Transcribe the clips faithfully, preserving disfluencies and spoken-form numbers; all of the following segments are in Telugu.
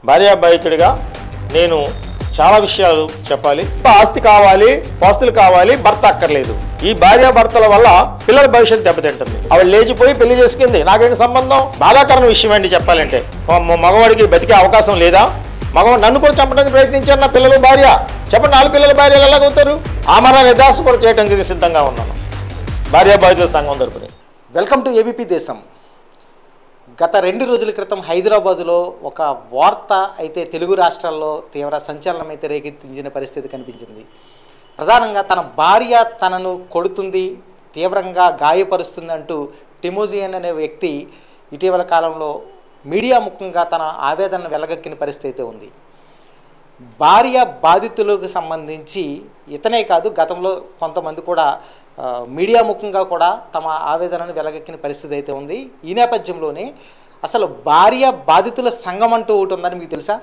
భార్యాబాధితుడిగా నేను చాలా విషయాలు చెప్పాలి. ఆస్తి కావాలి, పాస్తులు కావాలి, భర్త అక్కర్లేదు. ఈ భార్యాభర్తల వల్ల పిల్లల భవిష్యత్తు దెబ్బతింటుంది. ఆవిడ లేచిపోయి పెళ్లి చేసుకుంది, నాకేంటి సంబంధం? బాధాకరణ విషయం ఏంటి చెప్పాలంటే. మగవాడికి బతికే అవకాశం లేదా? మగవాడు నన్ను కూడా చంపడానికి ప్రయత్నించారు నా పిల్లలు భార్య. చెప్పండి, నాలుగు పిల్లల భార్యలు ఎలాగవుతారు? ఆ మన నిర్దాస కూడా చేయడానికి సిద్ధంగా ఉన్నాను భార్యాబాధితుల సంఘం తరపున. వెల్కమ్ టు ఏబీపీ దేశం. గత రెండు రోజుల క్రితం హైదరాబాదులో ఒక వార్త అయితే తెలుగు రాష్ట్రాల్లో తీవ్ర సంచలనం అయితే రేకెత్తించిన పరిస్థితి కనిపించింది. ప్రధానంగా తన భార్య తనను కొడుతుంది, తీవ్రంగా గాయపరుస్తుంది అంటూ టిమోజియన్ అనే వ్యక్తి ఇటీవల కాలంలో మీడియా ముఖంగా తన ఆవేదనను వెలగక్కిన పరిస్థితి అయితే ఉంది. భార్య బాధితులకు సంబంధించి ఇతనే కాదు, గతంలో కొంతమంది కూడా మీడియా ముఖంగా కూడా తమ ఆవేదనను వెలగక్కిన పరిస్థితి అయితే ఉంది. ఈ నేపథ్యంలోనే అసలు భార్య బాధితుల సంఘం అంటూ ఒకటి ఉందని మీకు తెలుసా?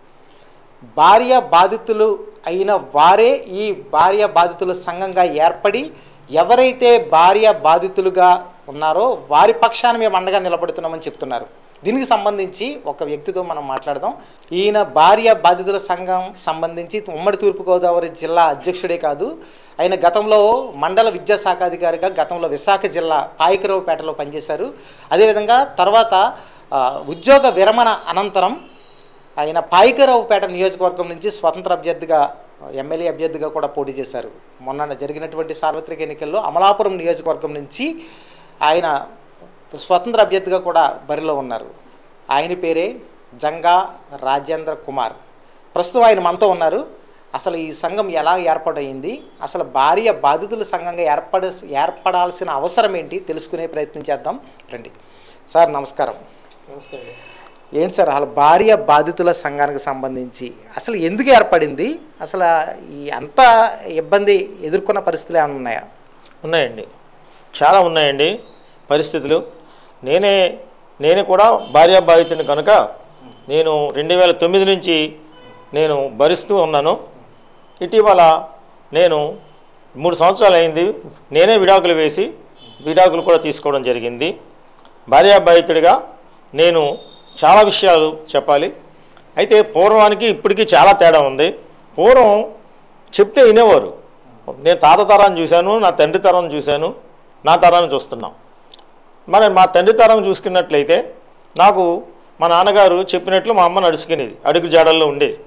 భార్య బాధితులు అయిన వారే ఈ భార్య బాధితుల సంఘంగా ఏర్పడి ఎవరైతే భార్య బాధితులుగా ఉన్నారో వారి పక్షాన మేము అండగా నిలబడుతున్నామని చెప్తున్నారు. దీనికి సంబంధించి ఒక వ్యక్తితో మనం మాట్లాడదాం. ఈయన భార్య బాధితుల సంఘం సంబంధించి ఉమ్మడి తూర్పుగోదావరి జిల్లా అధ్యక్షుడే కాదు, ఆయన గతంలో మండల విద్యాశాఖ అధికారిగా గతంలో విశాఖ జిల్లా పాయకరావుపేటలో పనిచేశారు. అదేవిధంగా తర్వాత ఉద్యోగ విరమణ అనంతరం ఆయన పాయకరావుపేట నియోజకవర్గం నుంచి స్వతంత్ర అభ్యర్థిగా ఎమ్మెల్యే అభ్యర్థిగా కూడా పోటీ చేశారు. మొన్న జరిగినటువంటి సార్వత్రిక ఎన్నికల్లో అమలాపురం నియోజకవర్గం నుంచి ఆయన స్వతంత్ర అభ్యర్థిగా కూడా బరిలో ఉన్నారు. ఆయన పేరే జంగా రాజేంద్ర కుమార్. ప్రస్తుతం ఆయన మనతో ఉన్నారు. అసలు ఈ సంఘం ఎలా ఏర్పాటైంది, అసలు భార్య బాధితుల సంఘంగా ఏర్పడ ఏర్పడాల్సిన అవసరం ఏంటి తెలుసుకునే ప్రయత్నం చేద్దాం రండి. సార్ నమస్కారం. నమస్తే. ఏంటి సార్ అసలు భార్య బాధితుల సంఘానికి సంబంధించి అసలు ఎందుకు ఏర్పడింది? అసలు ఈ అంత ఇబ్బంది ఎదుర్కొన్న పరిస్థితులు ఏమైనా ఉన్నాయా? ఉన్నాయండి, చాలా ఉన్నాయండి పరిస్థితులు. నేనే నేను కూడా భార్యాబాధితుని కనుక నేను రెండు వేల తొమ్మిది నుంచి నేను భరిస్తూ ఉన్నాను. ఇటీవల నేను మూడు సంవత్సరాలు అయింది నేనే విడాకులు వేసి విడాకులు కూడా తీసుకోవడం జరిగింది. భార్యాబాధితుడిగా నేను చాలా విషయాలు చెప్పాలి. అయితే పూర్వానికి ఇప్పటికీ చాలా తేడా ఉంది. పూర్వం చెప్తే వినేవారు. నేను తాత తరాన్ని చూశాను, నా తండ్రి తరాన్ని చూశాను, నా తరాన్ని చూస్తున్నాం. మరి మా తండ్రి తరం చూసుకున్నట్లయితే నాకు మా నాన్నగారు చెప్పినట్లు మా అమ్మ నడుచుకునేది, అడుగు జాడల్లో ఉండేది.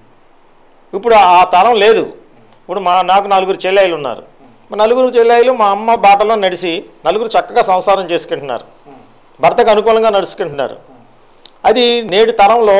ఇప్పుడు ఆ తరం లేదు. ఇప్పుడు మా నాకు నలుగురు చెల్లెళ్ళు ఉన్నారు. మా నలుగురు చెల్లెళ్ళు మా అమ్మ బాటలో నడిచి నలుగురు చక్కగా సంసారం చేసుకుంటున్నారు, భర్తకు అనుకూలంగా నడుచుకుంటున్నారు. అది నేటి తరంలో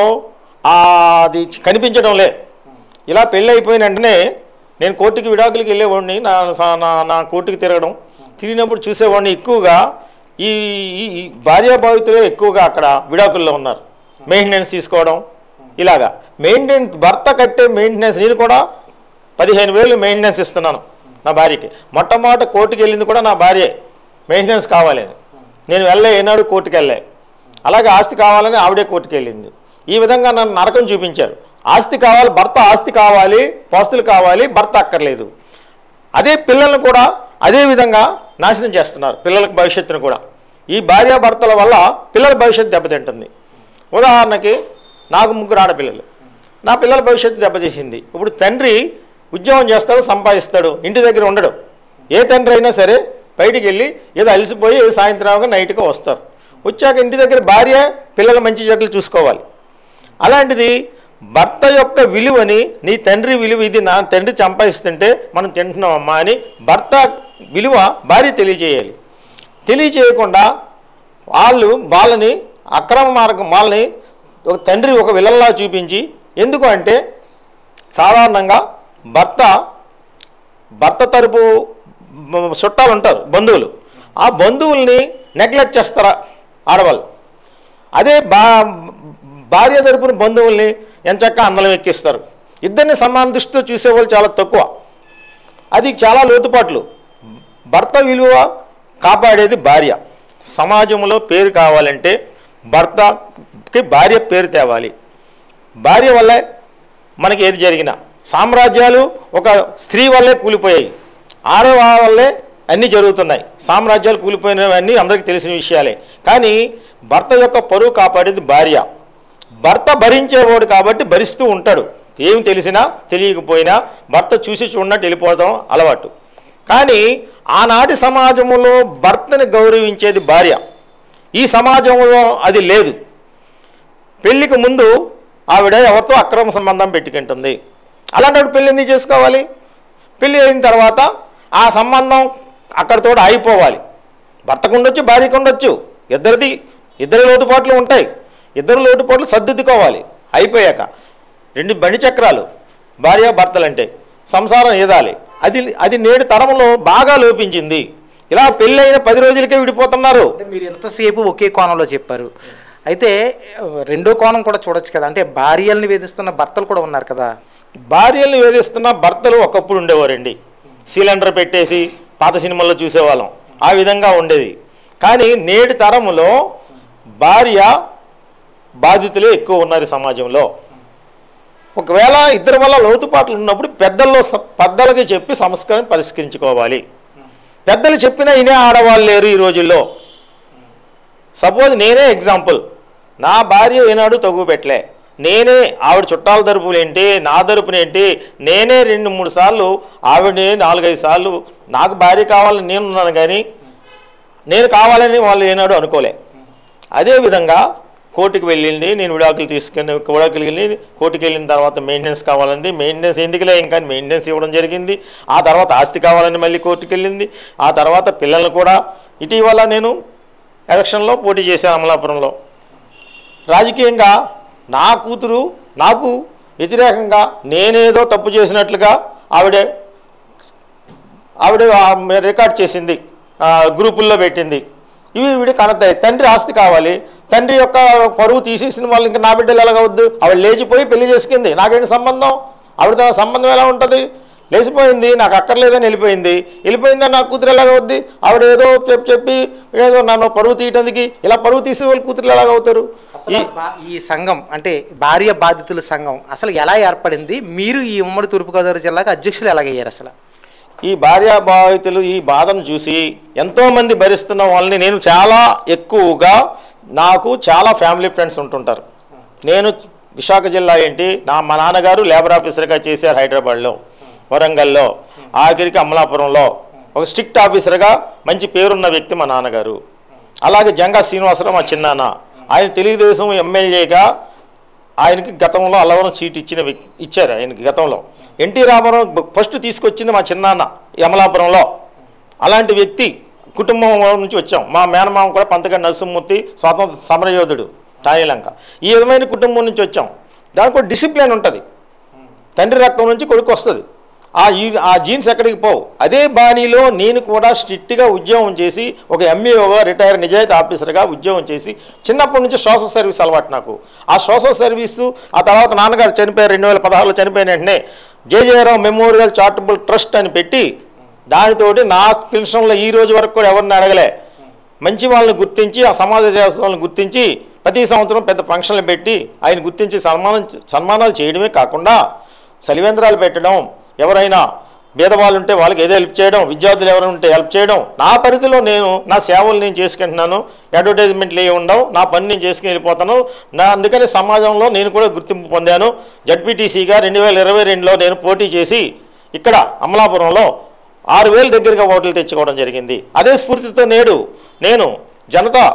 అది కనిపించడంలే. ఇలా పెళ్ళి అయిపోయిన వెంటనే నేను కోర్టుకి విడాకులకి వెళ్ళేవాడిని, నా నా కోర్టుకి తిరగడం తిరిగినప్పుడు చూసేవాడిని. ఎక్కువగా ఈ ఈ భార్యాబాధితులే ఎక్కువగా అక్కడ విడాకుల్లో ఉన్నారు. మెయింటెనెన్స్ తీసుకోవడం ఇలాగా. మెయింటెనెన్స్ భర్త కట్టే మెయింటెనెన్స్ నేను కూడా పదిహేను వేలు మెయింటెనెన్స్ ఇస్తున్నాను నా భార్యకి. మొట్టమొదటి కోర్టుకి వెళ్ళింది కూడా నా భార్యే, మెయింటెనెన్స్ కావాలని. నేను వెళ్ళే ఏనాడు కోర్టుకి వెళ్ళే. అలాగే ఆస్తి కావాలని ఆవిడే కోర్టుకి వెళ్ళింది. ఈ విధంగా నన్ను నరకం చూపించారు. ఆస్తి కావాలి, భర్త ఆస్తి కావాలి, పాస్తులు కావాలి, భర్త అక్కర్లేదు. అదే పిల్లల్ని కూడా అదే విధంగా నాశనం చేస్తున్నారు, పిల్లలకు భవిష్యత్తును కూడా. ఈ భార్యాభర్తల వల్ల పిల్లల భవిష్యత్తు దెబ్బతింటుంది. ఉదాహరణకి నాకు ముగ్గురు ఆడపిల్లలు, నా పిల్లల భవిష్యత్తు దెబ్బతీసింది. ఇప్పుడు తండ్రి ఉద్యోగం చేస్తాడు, సంపాదిస్తాడు, ఇంటి దగ్గర ఉండడు. ఏ తండ్రి అయినా సరే బయటికి వెళ్ళి ఏదో అలసిపోయి సాయంత్రం నైట్గా వస్తారు. వచ్చాక ఇంటి దగ్గర భార్య పిల్లల మంచి చెడ్డలు చూసుకోవాలి. అలాంటిది భర్త యొక్క విలువని, నీ తండ్రి విలువ ఇది, నా తండ్రి సంపాదిస్తుంటే మనం తింటున్నామమ్మా అని భర్త విలువ భార్య తెలియజేయాలి. తెలియజేయకుండా వాళ్ళు వాళ్ళని అక్రమ మార్గం వాళ్ళని ఒక తండ్రి ఒక విలన్లా చూపించి, ఎందుకు అంటే సాధారణంగా భర్త భర్త తరపు చుట్టాలు ఉంటారు, బంధువులు. ఆ బంధువుల్ని నెగ్లెక్ట్ చేస్తారా ఆడవాళ్ళు. అదే బా భార్య తరపున బంధువుల్ని ఎంచక్క అందలం ఎక్కిస్తారు. ఇద్దరిని సమాన దృష్టితో చూసేవాళ్ళు చాలా తక్కువ. అది చాలా లోతుపాట్లు. భర్త విలువ కాపాడేది భార్య. సమాజంలో పేరు కావాలంటే భర్తకి భార్య పేరు తేవాలి. భార్య వల్లే మనకి ఏది జరిగినా సామ్రాజ్యాలు ఒక స్త్రీ వల్లే కూలిపోయాయి, ఆడవాళ్ళ వల్లే అన్నీ జరుగుతున్నాయి. సామ్రాజ్యాలు కూలిపోయినవన్నీ అందరికీ తెలిసిన విషయాలే. కానీ భర్త యొక్క పరువు కాపాడేది భార్య. భర్త భరించేవాడు కాబట్టి భరిస్తూ ఉంటాడు. ఏం తెలిసినా తెలియకపోయినా భర్త చూసి చూడనట్టు వెళ్ళిపోవడం అలవాటు. కానీ ఆనాటి సమాజంలో భర్తని గౌరవించేది భార్య. ఈ సమాజంలో అది లేదు. పెళ్ళికి ముందు ఆవిడ ఎవరితో అక్రమ సంబంధం పెట్టుకుంటుంది. అలాంటి పెళ్ళి ఎందుకు చేసుకోవాలి? పెళ్ళి అయిన తర్వాత ఆ సంబంధం అక్కడితో అయిపోవాలి. భర్తకు ఉండొచ్చు, భార్యకు ఉండొచ్చు, ఇద్దరిది ఇద్దరి లోటుపాట్లు ఉంటాయి. ఇద్దరు లోటుపాట్లు సర్దిద్దుకోవాలి. అయిపోయాక రెండు బండి చక్రాలు భార్య భర్తలంటే సంసారం ఏదాలి. అది అది నేడు తరంలో బాగా లోపించింది. ఇలా పెళ్ళైన పది రోజులకే విడిపోతున్నారు. అంటే మీరు ఎంతసేపు ఒకే కోణంలో చెప్పారు. అయితే రెండో కోణం కూడా చూడొచ్చు కదా. అంటే భార్యల్ని వేధిస్తున్న భర్తలు కూడా ఉన్నారు కదా. భార్యల్ని వేధిస్తున్న భర్తలు ఒకప్పుడు ఉండేవారండి. సిలిండర్ పెట్టేసి పాత సినిమాల్లో చూసేవాళ్ళం. ఆ విధంగా ఉండేది. కానీ నేటి తరంలో భార్య బాధితులే ఎక్కువ ఉన్నారు సమాజంలో. ఒకవేళ ఇద్దరి వల్ల లోతుపాట్లు ఉన్నప్పుడు పెద్దల్లో పెద్దలకి చెప్పి సమస్యను పరిష్కరించుకోవాలి. పెద్దలు చెప్పినా ఇనే ఆడవాళ్ళు లేరు ఈ రోజుల్లో. సపోజ్ నేనే ఎగ్జాంపుల్. నా భార్య ఏనాడు తగ్గు పెట్టలే. నేనే ఆవిడ చుట్టాల తరపులు ఏంటి, నా తరపున ఏంటి, నేనే రెండు మూడు సార్లు ఆవిడని నాలుగైదు సార్లు నాకు భార్య కావాలని నేను ఉన్నాను, కానీ నేను కావాలని వాళ్ళు ఏనాడు అనుకోలే. అదేవిధంగా కోర్టుకు వెళ్ళింది, నేను విడాకులు తీసుకుని విడాకులు వెళ్ళి కోర్టుకు వెళ్ళిన తర్వాత మెయింటెనెన్స్ కావాలంది. మెయింటెనెన్స్ ఎందుకులే ఇంకా మెయింటెనెన్స్ ఇవ్వడం జరిగింది. ఆ తర్వాత ఆస్తి కావాలని మళ్ళీ కోర్టుకు వెళ్ళింది. ఆ తర్వాత పిల్లల్ని కూడా ఇటీవల నేను ఎలక్షన్లో పోటీ చేశాను అమలాపురంలో. రాజకీయంగా నా కూతురు నాకు వ్యతిరేకంగా నేనేదో తప్పు చేసినట్లుగా ఆవిడే ఆవిడ రికార్డ్ చేసింది, గ్రూపుల్లో పెట్టింది. ఇవి వీడి కనతాయి. తండ్రి ఆస్తి కావాలి. తండ్రి యొక్క పరువు తీసేసిన వాళ్ళు ఇంకా నా బిడ్డలు ఎలాగవద్దు? ఆవిడ లేచిపోయి పెళ్లి చేసుకుంది. నాకేంటి సంబంధం? ఆవిడ తన సంబంధం ఎలా ఉంటుంది? లేచిపోయింది, నాకు అక్కర్లేదని వెళ్ళిపోయింది. వెళ్ళిపోయిందని నా కూతురు ఎలాగవుద్ది? ఆవిడ ఏదో చెప్పి చెప్పి ఏదో నన్ను పరువు తీయటానికి ఇలా పరువు తీసే వాళ్ళు కూతురు ఎలాగవుతారు? ఈ ఈ సంఘం అంటే భార్య బాధితుల సంఘం అసలు ఎలా ఏర్పడింది? మీరు ఈ ఉమ్మడి తూర్పుగోదావరి జిల్లాకు అధ్యక్షులు ఎలాగయ్యారు? అసలు ఈ భార్యా బాధితులు ఈ బాధను చూసి ఎంతోమంది భరిస్తున్న వాళ్ళని నేను చాలా ఎక్కువగా, నాకు చాలా ఫ్యామిలీ ఫ్రెండ్స్ ఉంటుంటారు. నేను విశాఖ జిల్లా ఏంటి, నా మా నాన్నగారు లేబర్ ఆఫీసర్గా చేశారు హైదరాబాద్లో, వరంగల్లో, ఆఖరికి అమలాపురంలో ఒక స్ట్రిక్ట్ ఆఫీసర్గా మంచి పేరున్న వ్యక్తి మా నాన్నగారు. అలాగే జంగా శ్రీనివాసరావు మా చిన్నాన్న, ఆయన తెలుగుదేశం ఎమ్మెల్యేగా ఆయనకి గతంలో అలవరం సీట్ ఇచ్చిన ఇచ్చారు ఆయనకి గతంలో. ఎన్టీ రామారావు ఫస్ట్ తీసుకొచ్చింది మా చిన్నాన్న అమలాపురంలో. అలాంటి వ్యక్తి కుటుంబం నుంచి వచ్చాం. మా మేనమామ కూడా పంతగడ్డ నరసింహమూర్తి స్వాతంత్ర సమరయోధుడు టాయిలంక. ఈ విధమైన కుటుంబం నుంచి వచ్చాం. దానికి ఒక డిసిప్లిన్ ఉంటుంది. తండ్రి రక్తం నుంచి కొడుకు వస్తుంది. ఆ ఆ జీన్స్ ఎక్కడికి పోవు. అదే బాణీలో నేను కూడా స్ట్రిక్ట్గా ఉద్యోగం చేసి ఒక ఎంఈఓగా రిటైర్ నిజాయితీ ఆఫీసర్గా ఉద్యోగం చేసి చిన్నప్పటి నుంచి సోషల్ సర్వీస్ అలవాటు నాకు. ఆ సోషల్ సర్వీసు ఆ తర్వాత నాన్నగారు చనిపోయారు. రెండు వేల పదహారులో చనిపోయిన వెంటనే జేజేరావు మెమోరియల్ చారిటబుల్ ట్రస్ట్ అని పెట్టి దానితోటి నా పెన్షన్లో ఈ రోజు వరకు కూడా ఎవరిని అడగలే. మంచి వాళ్ళని గుర్తించి ఆ సమాజ సేవలను గుర్తించి ప్రతి సంవత్సరం పెద్ద ఫంక్షన్లు పెట్టి ఆయన గుర్తించి సన్మానం సన్మానాలు చేయడమే కాకుండా సలివేంద్రాలు పెట్టడం, ఎవరైనా భేదవాళ్ళు ఉంటే వాళ్ళకి ఏదో హెల్ప్ చేయడం, విద్యార్థులు ఎవరైనా ఉంటే హెల్ప్ చేయడం. నా పరిధిలో నేను నా సేవలు నేను చేసుకుంటున్నాను. అడ్వర్టైజ్మెంట్లు ఏ ఉండవు, నా పని నేను చేసుకుని వెళ్ళిపోతాను. నా అందుకని సమాజంలో నేను కూడా గుర్తింపు పొందాను. జడ్పీటీసీగా రెండు వేల ఇరవై రెండులో నేను పోటీ చేసి ఇక్కడ అమలాపురంలో ఆరు వేల దగ్గరగా ఓట్లు తెచ్చుకోవడం జరిగింది. అదే స్ఫూర్తితో నేడు నేను జనతా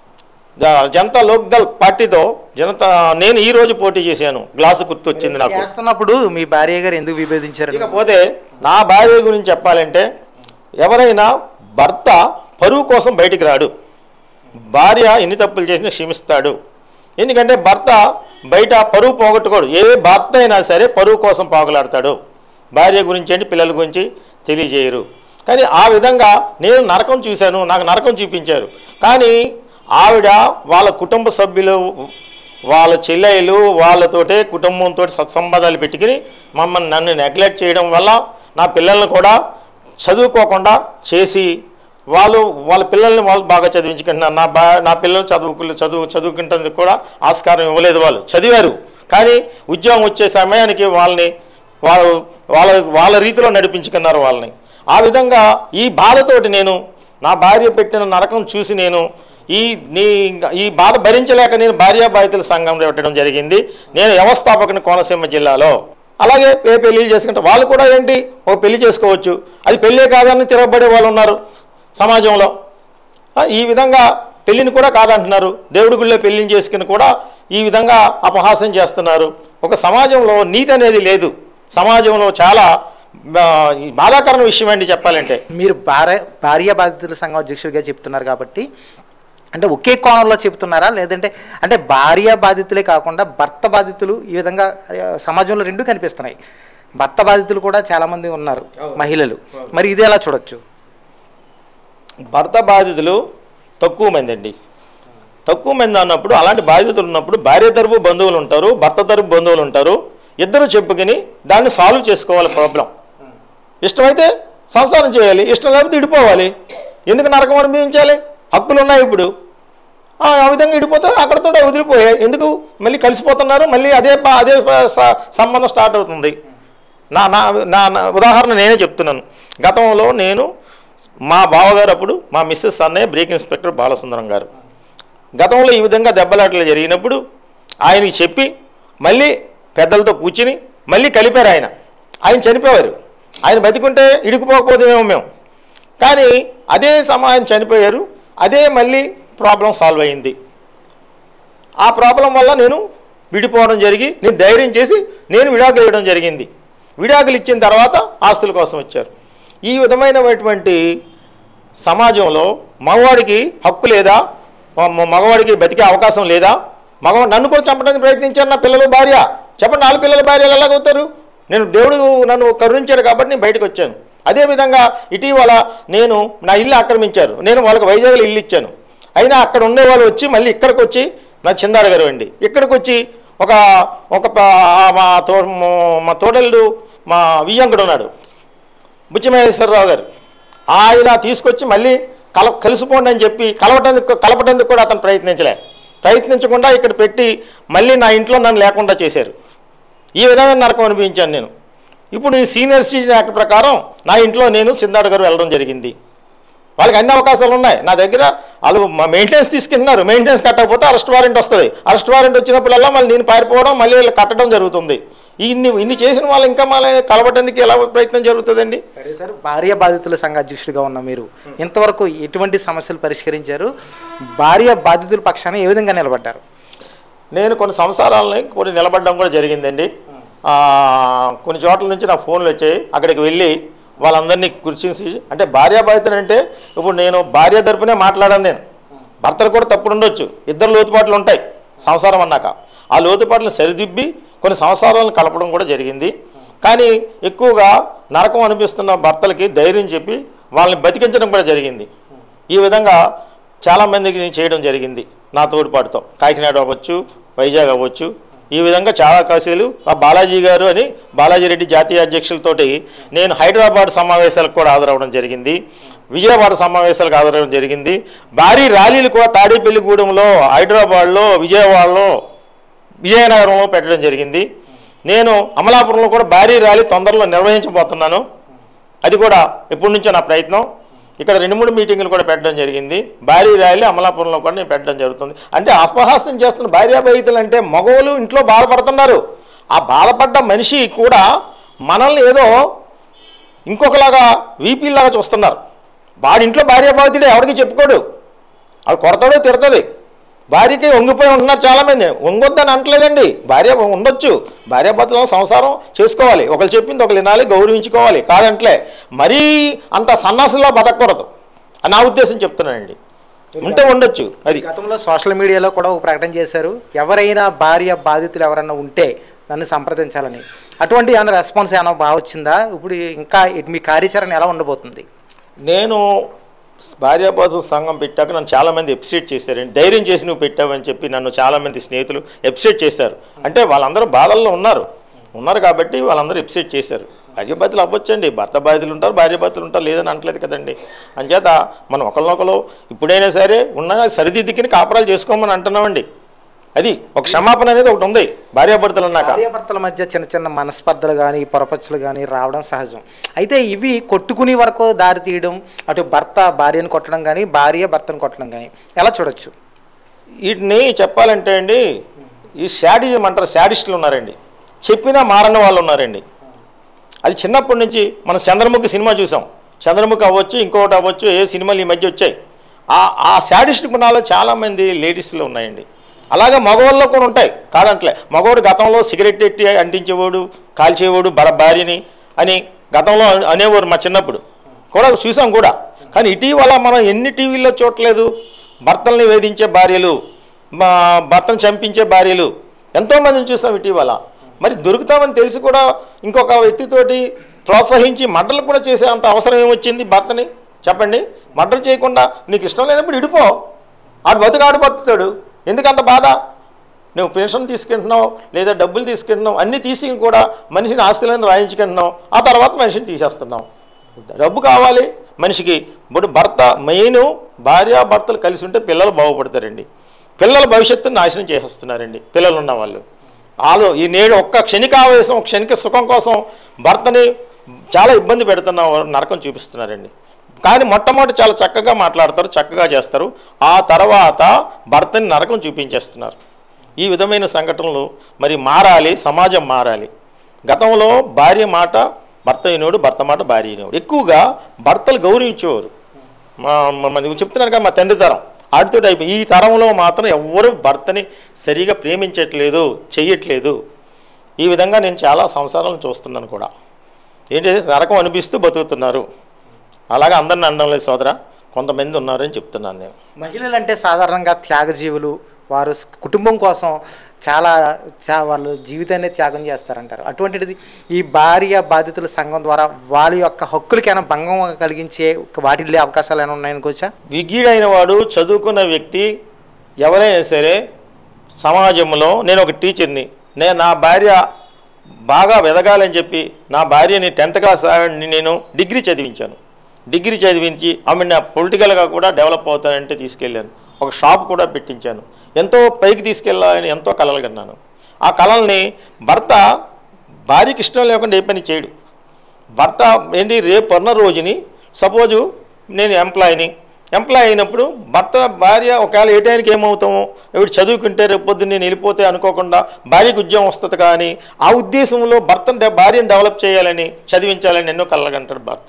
జనతా లోక్దల్ పార్టీతో జనతా నేను ఈ రోజు పోటీ చేశాను. గ్లాసు గుర్తు వచ్చింది నాకు. చేస్తున్నప్పుడు మీ భార్య గారు ఎందుకు విభేదించారు? ఇకపోతే నా భార్య గురించి చెప్పాలంటే, ఎవరైనా భర్త పరువు కోసం బయటికి రాడు. భార్య ఎన్ని తప్పులు చేసినా క్షమిస్తాడు. ఎందుకంటే భర్త బయట పరువు పోగొట్టుకోడు. ఏ భర్త అయినా సరే పరువు కోసం పోగలాడతాడు. భార్య గురించి ఏంటి, పిల్లల గురించి తెలియజేయరు. కానీ ఆ విధంగా నేను నరకం చూశాను, నాకు నరకం చూపించారు. కానీ ఆవిడ వాళ్ళ కుటుంబ సభ్యులు, వాళ్ళ చెల్లెలు వాళ్ళతోటే కుటుంబంతో సత్సంబంధాలు పెట్టుకుని మమ్మల్ని నన్ను నెగ్లెక్ట్ చేయడం వల్ల నా పిల్లల్ని కూడా చదువుకోకుండా చేసి వాళ్ళు వాళ్ళ పిల్లల్ని వాళ్ళు బాగా చదివించుకుంటున్నారు. నా బా నా పిల్లలు చదువుకు చదువు చదువుకుంటేందుకు కూడా ఆస్కారం ఇవ్వలేదు. వాళ్ళు చదివారు కానీ ఉద్యోగం వచ్చే సమయానికి వాళ్ళని వాళ్ళు వాళ్ళ వాళ్ళ రీతిలో నడిపించుకున్నారు వాళ్ళని. ఆ విధంగా ఈ బాధతోటి నేను నా భార్య పెట్టిన నరకం చూసి నేను ఈ నీ ఈ బాధ భరించలేక నేను భార్యాబాధితుల సంఘం పెట్టడం జరిగింది. నేను వ్యవస్థాపకుని కోనసీమ జిల్లాలో. అలాగే ఏ పెళ్ళిళ్ళు చేసుకుంటే వాళ్ళు కూడా ఏంటి ఒక పెళ్లి చేసుకోవచ్చు, అది పెళ్ళే కాదని తిరగబడే వాళ్ళు ఉన్నారు సమాజంలో. ఈ విధంగా పెళ్ళిని కూడా కాదంటున్నారు, దేవుడి గుళ్ళో పెళ్ళిని చేసుకుని కూడా ఈ విధంగా అపహాస్యం చేస్తున్నారు. ఒక సమాజంలో నీతి అనేది లేదు. సమాజంలో చాలా బాధాకరణ విషయం అండి చెప్పాలంటే. మీరు భార్య భార్య బాధితుల సంఘం అధ్యక్షుడిగా చెప్తున్నారు కాబట్టి అంటే ఒకే కోణంలో చెప్తున్నారా, లేదంటే అంటే భార్య బాధితులే కాకుండా భర్త బాధితులు ఈ విధంగా సమాజంలో రెండు కనిపిస్తున్నాయి. భర్త బాధితులు కూడా చాలామంది ఉన్నారు మహిళలు, మరి ఇది ఎలా చూడొచ్చు? భర్త బాధితులు తక్కువ మంది అండి. తక్కువ మంది అన్నప్పుడు అలాంటి బాధితులు ఉన్నప్పుడు భార్య తరపు బంధువులు ఉంటారు, భర్త తరపు బంధువులు ఉంటారు. ఇద్దరు చెప్పుకుని దాన్ని సాల్వ్ చేసుకోవాలి ప్రాబ్లం. ఇష్టమైతే సంసారం చేయాలి, ఇష్టం లేకపోతే ఇడిపోవాలి. ఎందుకు నరకం అనిపించాలి? హక్కులు ఉన్నాయి. ఇప్పుడు ఆ విధంగా ఇడిపోతారు, అక్కడతో వదిలిపోయాయి. ఎందుకు మళ్ళీ కలిసిపోతున్నారు, మళ్ళీ అదే అదే సంబంధం స్టార్ట్ అవుతుంది. నా నా నా ఉదాహరణ నేనే చెప్తున్నాను. గతంలో నేను మా బావగారు అప్పుడు మా మిస్సెస్ అన్నయ్య బ్రేక్ ఇన్స్పెక్టర్ బాలసుందరం గారు గతంలో ఈ విధంగా దెబ్బలాటలు జరిగినప్పుడు ఆయనకి చెప్పి మళ్ళీ పెద్దలతో కూర్చుని మళ్ళీ కలిపారు. ఆయన ఆయన చనిపోయారు. ఆయన బతికుంటే ఇడుకుపోకపోతేమేమో మేము, కానీ అదే సమయం చనిపోయారు. అదే మళ్ళీ ప్రాబ్లం సాల్వ్ అయింది. ఆ ప్రాబ్లం వల్ల నేను విడిపోవడం జరిగి నేను ధైర్యం చేసి నేను విడాకులు ఇవ్వడం జరిగింది. విడాకులు ఇచ్చిన తర్వాత ఆస్తుల కోసం వచ్చారు. ఈ విధమైనటువంటి సమాజంలో మగవాడికి హక్కు లేదా, మగవాడికి బతికే అవకాశం లేదా? మగవాడు నన్ను కూడా చంపడానికి ప్రయత్నించారు నా పిల్లలు భార్య. చెప్పండి, నాలుగు పిల్లల భార్యలు ఎలాగవుతారు? నేను దేవుడు నన్ను కరుణించాడు కాబట్టి నేను బయటకు వచ్చాను. అదేవిధంగా ఇటీవల నేను నా ఇల్లు ఆక్రమించారు, నేను వాళ్ళకి వైజాగ్లో ఇల్లు ఇచ్చాను. అయినా అక్కడ ఉండేవాళ్ళు వచ్చి మళ్ళీ ఇక్కడికి వచ్చి నా చిందార గారు అండి ఇక్కడికి వచ్చి ఒక ఒక మా తో మా తోడళ్ళు మా వియ్యంకుడు ఉన్నాడు బుచ్చిమహేశ్వరరావు గారు, ఆయన తీసుకొచ్చి మళ్ళీ కల కలిసిపోండి అని చెప్పి కలవటందుకు కలపటందుకు కూడా అతను ప్రయత్నించలే ప్రయత్నించకుండా ఇక్కడ పెట్టి మళ్ళీ నా ఇంట్లో నన్ను లేకుండా చేశారు. ఈ విధంగా నరకం అనిపించాను నేను. ఇప్పుడు నేను సీనియర్ సిటిజన్ యాక్ట్ ప్రకారం నా ఇంట్లో నేను సిందాడ గారు వెళ్ళడం జరిగింది. వాళ్ళకి అన్ని అవకాశాలు ఉన్నాయి నా దగ్గర. వాళ్ళు మా మెయింటెనెన్స్ తీసుకుంటున్నారు, మెయింటెనెన్స్ కట్టకపోతే అరెస్ట్ వారెంట్ వస్తుంది. అరెస్ట్ వారెంట్ వచ్చినప్పుడల్లా మళ్ళీ నేను పారిపోవడం, మళ్ళీ వీళ్ళు కట్టడం జరుగుతుంది. ఇన్ని ఇన్ని చేసిన వాళ్ళు ఇంకా మళ్ళీ కలవటానికి ఎలా ప్రయత్నం జరుగుతుందండి? సరే సార్, భార్య బాధితుల సంఘ అధ్యక్షుడిగా ఉన్న మీరు ఇంతవరకు ఎటువంటి సమస్యలు పరిష్కరించారు? భార్య బాధితుల పక్షాన ఏ విధంగా నిలబడ్డారు? నేను కొన్ని సంసారాలని కొన్ని నిలబడడం కూడా జరిగిందండి. కొన్ని చోట్ల నుంచి నా ఫోన్లు వచ్చాయి, అక్కడికి వెళ్ళి వాళ్ళందరినీ కూర్చుని అంటే భార్య బాధితులు అంటే ఇప్పుడు నేను భార్య తరపునే మాట్లాడాను. నేను భర్తలు కూడా తప్పుడు ఉండొచ్చు, ఇద్దరు లోతుపాట్లు ఉంటాయి సంసారం అన్నాక. ఆ లోతుపాట్లను సరిదిబ్బి కొన్ని సంసారాలను కలపడం కూడా జరిగింది. కానీ ఎక్కువగా నరకం అనిపిస్తున్న భర్తలకి ధైర్యం చెప్పి వాళ్ళని బతికించడం కూడా జరిగింది. ఈ విధంగా చాలామందికి నేను చేయడం జరిగింది నా తోడ్పాటుతో. కాకినాడ అవ్వచ్చు, వైజాగ్ అవ్వచ్చు, ఈ విధంగా చాలా కాశీలు. ఆ బాలాజీ గారు అని బాలాజీ రెడ్డి జాతీయ అధ్యక్షులతోటి నేను హైదరాబాద్ సమావేశాలకు కూడా హాజరవడం జరిగింది, విజయవాడ సమావేశాలకు హాజరవడం జరిగింది. భారీ ర్యాలీలు కూడా తాడేపల్లిగూడెంలో, హైదరాబాద్లో, విజయవాడలో, విజయనగరంలో పెట్టడం జరిగింది. నేను అమలాపురంలో కూడా భారీ ర్యాలీ తొందరలో నిర్వహించబోతున్నాను. అది కూడా ఎప్పటి నుంచో నా ప్రయత్నం. ఇక్కడ రెండు మూడు మీటింగులు కూడా పెట్టడం జరిగింది. భారీ ర్యాలీ అమలాపురంలో కూడా నేను పెట్టడం జరుగుతుంది. అంటే అపహాస్యం చేస్తున్న భార్యాబాధితులు అంటే మగవాళ్ళు ఇంట్లో బాధపడుతున్నారు. ఆ బాధపడ్డ మనిషి కూడా మనల్ని ఏదో ఇంకొకలాగా వీపీలాగా చూస్తున్నారు. వాడి ఇంట్లో భార్యాబాధితుడే, ఎవరికి చెప్పుకోడు, అది కొడతాడో తిడతాది. భార్యకి వంగిపోయి ఉంటున్నారు చాలామంది. వంగొద్దని అనట్లేదండి, భార్య ఉండొచ్చు, భార్యాభర్తలను సంసారం చేసుకోవాలి, ఒకరు చెప్పింది ఒకరు వినాలి, గౌరవించుకోవాలి, కాదంట్లే. మరీ అంత సన్నాసులా బతకూడదు అని నా ఉద్దేశం చెప్తున్నానండి. ఉంటే ఉండొచ్చు. అది గతంలో సోషల్ మీడియాలో కూడా ఒక ప్రకటన చేశారు, ఎవరైనా భార్య బాధితులు ఎవరైనా ఉంటే నన్ను సంప్రదించాలని. అటువంటి ఏమైనా రెస్పాన్స్ ఏమైనా బాగా వచ్చిందా? ఇప్పుడు ఇంకా మీ కార్యాచరణ ఎలా ఉండబోతుంది? నేను భార్యాబాధితుల సంఘం పెట్టాక నన్ను చాలామంది ఎప్రిషియేట్ చేశారండి. ధైర్యం చేసి నువ్వు పెట్టావని చెప్పి నన్ను చాలామంది స్నేహితులు ఎప్రిషియేట్ చేశారు. అంటే వాళ్ళందరూ బాధల్లో ఉన్నారు ఉన్నారు కాబట్టి వాళ్ళందరూ ఎప్రిషియేట్ చేశారు. భార్యాబాధితులు అవ్వచ్చండి, భర్త బాధితులు ఉంటారు, భార్యాబాధితులు ఉంటారు, లేదని అనట్లేదు కదండి. అంచేత మనం ఒకరినొకరు ఇప్పుడైనా సరే ఉన్న సరిదిద్దుకిని కాపురాలు చేసుకోమని అంటున్నామండి. అది ఒక క్షమాపణ అనేది ఒకటి ఉంది భార్యాభర్తలు అన్నాక. భార్యాభర్తల మధ్య చిన్న చిన్న మనస్పర్ధలు కానీ పొరపచ్చులు కానీ రావడం సహజం. అయితే ఇవి కొట్టుకుని వరకు దారి తీయడం, అటు భర్త భార్యను కొట్టడం కానీ భార్య భర్తను కొట్టడం కానీ ఎలా చూడొచ్చు? వీటిని చెప్పాలంటే అండి, ఈ శాడిజం అంటారు, శాడిస్టులు ఉన్నారండి, చెప్పినా మారని వాళ్ళు ఉన్నారండి. అది చిన్నప్పటి నుంచి మనం చంద్రముఖి సినిమా చూసాం. చంద్రముఖి అవ్వచ్చు, ఇంకొకటి అవ్వచ్చు, ఏ సినిమాలు ఈ మధ్య వచ్చాయి. ఆ ఆ శాడిస్ట్ గుణాలు చాలామంది లేడీస్లో ఉన్నాయండి. అలాగే మగవాళ్ళలో కూడా ఉంటాయి, కాదంటలే. మగవాడు గతంలో సిగరెట్ ఎట్టి అంటించేవాడు, కాల్చేవాడు బర భార్యని అని గతంలో అనేవారు మా చిన్నప్పుడు కూడా చూసాం కూడా. కానీ ఇటీవల మనం ఎన్ని టీవీల్లో చూడలేదు, భర్తల్ని వేధించే భార్యలు, మా భర్తను చంపించే భార్యలు ఎంతోమందిని చూసాం ఇటీవల. మరి దొరుకుతామని తెలిసి కూడా ఇంకొక వ్యక్తితోటి ప్రోత్సహించి మర్డర్లు కూడా చేసే అంత అవసరం ఏమొచ్చింది భర్తని? చెప్పండి. మర్డర్ చేయకుండా నీకు ఇష్టం లేనప్పుడు ఇడిపో, ఆడు బతుకు ఆడు బతుకుతాడు, ఎందుకంత బాధ? నువ్వు పెన్షన్ తీసుకుంటున్నావు లేదా డబ్బులు తీసుకుంటున్నావు, అన్నీ తీసి కూడా మనిషిని ఆస్తులను రాయించుకుంటున్నావు, ఆ తర్వాత మనిషిని తీసేస్తున్నావు. డబ్బు కావాలి మనిషికి. ఇప్పుడు భర్త మెయిన్, భార్య భర్తలు కలిసి ఉంటే పిల్లలు బాగుపడతారండి. పిల్లల భవిష్యత్తును నాశనం చేసేస్తున్నారండి పిల్లలు ఉన్న వాళ్ళు. వాళ్ళు ఈ నేడు ఒక్క క్షణికావేశం, క్షణిక సుఖం కోసం భర్తని చాలా ఇబ్బంది పెడుతున్న నరకం చూపిస్తున్నారండి. కానీ మొట్టమొదటి చాలా చక్కగా మాట్లాడతారు, చక్కగా చేస్తారు, ఆ తర్వాత భర్తని నరకం చూపించేస్తున్నారు. ఈ విధమైన సంఘటనలు మరి మారాలి, సమాజం మారాలి. గతంలో భార్య మాట భర్త అయినోడు, భర్త మాట భార్య అయినోడు. ఎక్కువగా భర్తలు గౌరవించేవారు. మా చెప్తున్నారు కదా, మా తండ్రి తరం ఆడితో అయిపోయి. ఈ తరంలో మాత్రం ఎవ్వరూ భర్తని సరిగా ప్రేమించట్లేదు, చెయ్యట్లేదు. ఈ విధంగా నేను చాలా సంసారాలను చూస్తున్నాను కూడా. ఏంటి నరకం అనిపిస్తూ బతుకుతున్నారు. అలాగే అందరిని అనడం లేదు సోదరా, కొంతమంది ఉన్నారని చెప్తున్నాను నేను. మహిళలు అంటే సాధారణంగా త్యాగజీవులు, వారు కుటుంబం కోసం చాలా చా వాళ్ళు జీవితాన్ని త్యాగం చేస్తారంటారు. అటువంటిది ఈ భార్య బాధితుల సంఘం ద్వారా వాళ్ళ యొక్క హక్కులకైనా భంగం కలిగించే వాటిల్లే అవకాశాలు ఏమైనా ఉన్నాయనుకోవచ్చా? విగీడైన వాడు, చదువుకున్న వ్యక్తి ఎవరైనా సరే సమాజంలో, నేను ఒక టీచర్ని, నేను నా భార్య బాగా ఎదగాలని చెప్పి నా భార్యని టెన్త్ క్లాస్ నేను డిగ్రీ చదివించాను. డిగ్రీ చదివించి ఆమె నా పొలిటికల్గా కూడా డెవలప్ అవుతానంటే తీసుకెళ్ళాను. ఒక షాప్ కూడా పెట్టించాను. ఎంతో పైకి తీసుకెళ్ళాలని ఎంతో కలలు కన్నాను. ఆ కళల్ని భర్త భార్యకి ఇష్టం లేకుండా ఏ పని చేయడు. భర్త ఏంటి, రేపు అన్న రోజుని సపోజు నేను ఎంప్లాయీని, ఎంప్లాయీ అయినప్పుడు భర్త భార్య ఒకవేళ ఏ టైంకి ఏమవుతామో, ఎవరు చదువుకుంటే రేపు పొద్దున్న నేను వెళ్ళిపోతే అనుకోకుండా భార్యకు ఉద్యోగం వస్తుంది. కానీ ఆ ఉద్దేశంలో భర్తను భార్యను డెవలప్ చేయాలని, చదివించాలని ఎన్నో కలగంటాడు భర్త.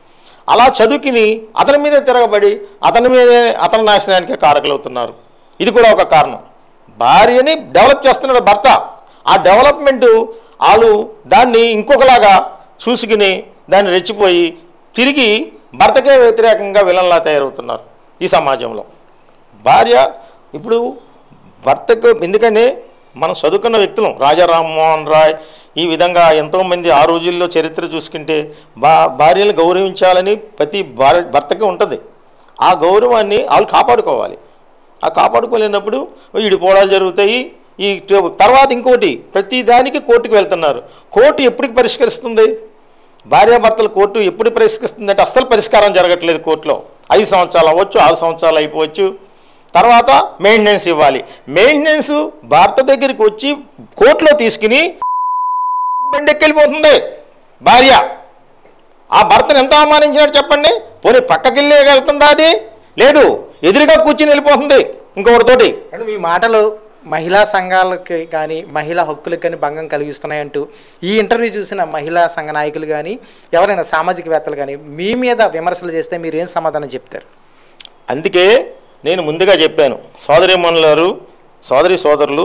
అలా చదువుకుని అతని మీదే తిరగబడి అతని మీదే అతని నాశనానికే కారకులవుతున్నారు. ఇది కూడా ఒక కారణం. భార్యని డెవలప్ చేస్తున్నాడు భర్త. ఆ డెవలప్మెంటు వాళ్ళు దాన్ని ఇంకొకలాగా చూసుకుని దాన్ని రెచ్చిపోయి తిరిగి భర్తకే వ్యతిరేకంగా విలన్లా తయారవుతున్నారు ఈ సమాజంలో. భార్య ఇప్పుడు భర్తకు, ఎందుకని మనం చదువుకున్న వ్యక్తులం, రాజా రామ్మోహన్ రాయ్, ఈ విధంగా ఎంతోమంది ఆ రోజుల్లో చరిత్ర చూసుకుంటే బా భార్యను గౌరవించాలని ప్రతి భార్య భర్తకి ఉంటుంది. ఆ గౌరవాన్ని వాళ్ళు కాపాడుకోవాలి. ఆ కాపాడుకోలేనప్పుడు ఇడిపోవడాలు జరుగుతాయి. ఈ తర్వాత ఇంకోటి, ప్రతి దానికి కోర్టుకు వెళ్తున్నారు. కోర్టు ఎప్పటికి పరిష్కరిస్తుంది? భార్యాభర్తలు కోర్టు ఎప్పుడు పరిష్కరిస్తుంది అంటే అస్సలు పరిష్కారం జరగట్లేదు కోర్టులో. ఐదు సంవత్సరాలు అవ్వచ్చు, ఆరు సంవత్సరాలు అయిపోవచ్చు. తర్వాత మెయింటెనెన్స్ ఇవ్వాలి. మెయింటెనెన్స్ భర్త దగ్గరికి వచ్చి కోర్టులో తీసుకుని బండెక్కెళ్ళిపోతుంది భార్య. ఆ భర్తను ఎంత అవమానించినట్టు చెప్పండి. పోనీ పక్కకెళ్ళి వెళ్తుందా? అది లేదు, ఎదురుగా కూర్చుని వెళ్ళిపోతుంది ఇంకొకటితోటి. అంటే మీ మాటలు మహిళా సంఘాలకి కానీ మహిళా హక్కులకు కానీ భంగం కలిగిస్తున్నాయంటూ ఈ ఇంటర్వ్యూ చూసిన మహిళా సంఘ నాయకులు కానీ ఎవరైనా సామాజికవేత్తలు కానీ మీ మీద విమర్శలు చేస్తే మీరు ఏం సమాధానం చెప్తారు? అందుకే నేను ముందుగా చెప్పాను, సోదరీమణులారు, సోదరి సోదరులు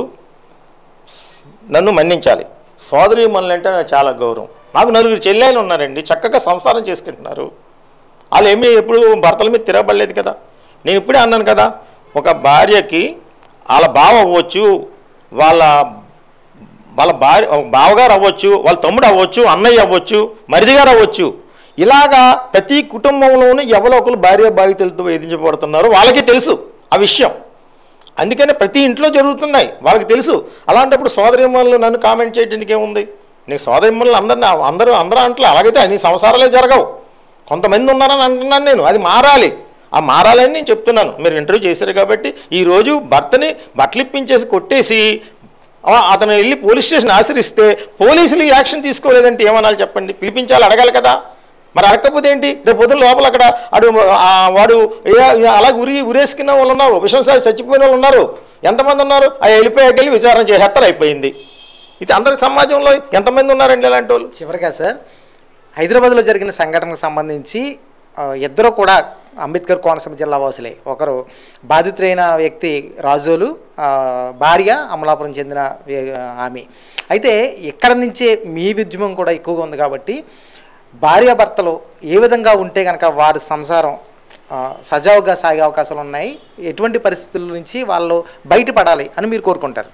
నన్ను మన్నించాలి. సోదరీమణులు అంటే నాకు చాలా గౌరవం. నాకు నలుగురు చెల్లెలు ఉన్నారండి, చక్కగా సంసారం చేసుకుంటున్నారు. వాళ్ళు ఏమీ ఎప్పుడు భర్తల మీద తిరగబడలేదు కదా. నేను ఇప్పుడే అన్నాను కదా, ఒక భార్యకి వాళ్ళ బావ అవ్వచ్చు, వాళ్ళ వాళ్ళ భార్య బావగారు అవ్వచ్చు, వాళ్ళ తమ్ముడు అవ్వచ్చు, అన్నయ్య అవ్వచ్చు, మరిదిగారు అవ్వచ్చు. ఇలాగా ప్రతి కుటుంబంలోనూ ఎవరో ఒకరు భార్య బాధితులతో వేధించబడుతున్నారు. వాళ్ళకి తెలుసు ఆ విషయం. అందుకనే ప్రతి ఇంట్లో జరుగుతున్నాయి, వాళ్ళకి తెలుసు. అలాంటప్పుడు సోదరిమణులు నన్ను కామెంట్ చేయడానికి ఏముంది? నేను సోదరిమణులు అందరినీ అందరూ అందరూ అంటలే, అలాగైతే అన్ని సంసారాలే జరగవు. కొంతమంది ఉన్నారని అంటున్నాను నేను. అది మారాలి. ఆ మారాలని నేను చెప్తున్నాను. మీరు ఇంటర్వ్యూ చేశారు కాబట్టి ఈరోజు భర్తని బట్టలిప్పించేసి కొట్టేసి అతను వెళ్ళి పోలీస్ స్టేషన్ ఆశ్రయిస్తే పోలీసులు యాక్షన్ తీసుకోలేదంటే ఏమనాలి చెప్పండి? పిలిపించాలి, అడగాలి కదా. మరి అడగకపోతే ఏంటి? రేపు పొద్దున లోపల అక్కడ అడు వాడు అలా ఉరి ఉరేసుకున్న వాళ్ళు ఉన్నారు, విషం సాగి చచ్చిపోయిన వాళ్ళు ఉన్నారు, ఎంతమంది ఉన్నారు? ఆ వెళ్ళిపోయాక వెళ్ళి విచారణ చేసేస్తారు, అయిపోయింది. ఇది అందరి సమాజంలో ఎంతమంది ఉన్నారండి ఇలాంటి వాళ్ళు? చివరిగా సార్, హైదరాబాద్లో జరిగిన సంఘటనకు సంబంధించి ఇద్దరు కూడా అంబేద్కర్ కోనసీమ జిల్లా వాసులే. ఒకరు బాధితులైన వ్యక్తి రాజోలు, భార్య అమలాపురం చెందిన ఆమె. అయితే ఇక్కడ నుంచే మీ ఉద్యమం కూడా ఎక్కువగా ఉంది కాబట్టి భార్యాభర్తలు ఏ విధంగా ఉంటే కనుక వారి సంసారం సజావుగా సాగే అవకాశాలు ఉన్నాయి, ఎటువంటి పరిస్థితుల నుంచి వాళ్ళు బయటపడాలి అని మీరు కోరుకుంటారు?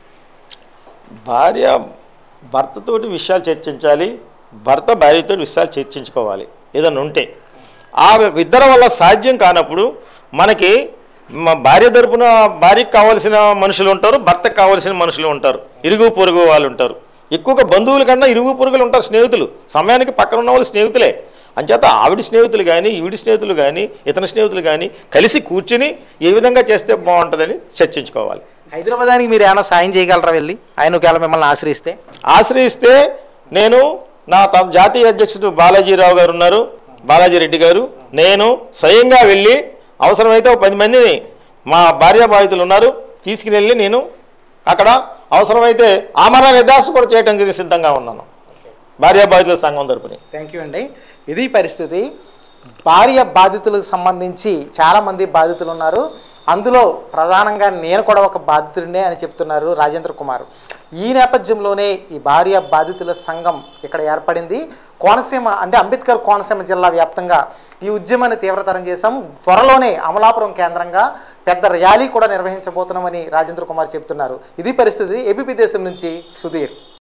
భార్య భర్తతోటి విషయాలు చర్చించాలి, భర్త భార్యతో విషయాలు చర్చించుకోవాలి ఏదన్నా ఉంటే. ఆ ఇద్దరి వల్ల సాధ్యం కానప్పుడు మనకి భార్య తరపున భార్యకు కావాల్సిన మనుషులు ఉంటారు, భర్తకు కావాల్సిన మనుషులు ఉంటారు, ఇరుగు పొరుగు వాళ్ళు ఉంటారు. ఎక్కువగా బంధువుల కన్నా ఇరుగు పొరుగులు ఉంటారు, స్నేహితులు. సమయానికి పక్కన ఉన్న వాళ్ళు స్నేహితులే. అంచేత ఆవిడ స్నేహితులు కానీ ఈవిడి స్నేహితులు కానీ ఇతని స్నేహితులు కానీ కలిసి కూర్చుని ఏ విధంగా చేస్తే బాగుంటుందని చర్చించుకోవాలి. హైదరాబాదానికి మీరు ఏమైనా సాయం చేయగలరా వెళ్ళి? ఆయన ఒకవేళ మిమ్మల్ని ఆశ్రయిస్తే ఆశ్రయిస్తే నేను నా జాతీయ అధ్యక్షుడు బాలాజీరావు గారు ఉన్నారు, బాలాజీ రెడ్డి గారు, నేను స్వయంగా వెళ్ళి అవసరమైతే ఒక పది మందిని మా భార్య బాధితులు ఉన్నారు తీసుకుని వెళ్ళి నేను అక్కడ అవసరమైతే ఆమరణ నిర్దాస కూడా చేయడానికి సిద్ధంగా ఉన్నాను భార్య బాధితుల సంఘం తరపుని. థ్యాంక్ యూ అండి. ఇది పరిస్థితి. భార్య బాధితులకు సంబంధించి చాలామంది బాధితులు ఉన్నారు. అందులో ప్రధానంగా నేను కూడా ఒక బాధితుడినే అని చెప్తున్నారు రాజేంద్ర కుమార్. ఈ నేపథ్యంలోనే ఈ భార్య బాధితుల సంఘం ఇక్కడ ఏర్పడింది. కోనసీమ అంటే అంబేద్కర్ కోనసీమ జిల్లా వ్యాప్తంగా ఈ ఉద్యమాన్ని తీవ్రతరం చేశాం. త్వరలోనే అమలాపురం కేంద్రంగా పెద్ద ర్యాలీ కూడా నిర్వహించబోతున్నామని రాజేంద్ర కుమార్ చెప్తున్నారు. ఇది పరిస్థితి. ఏబీపీ దేశం నుంచి సుధీర్.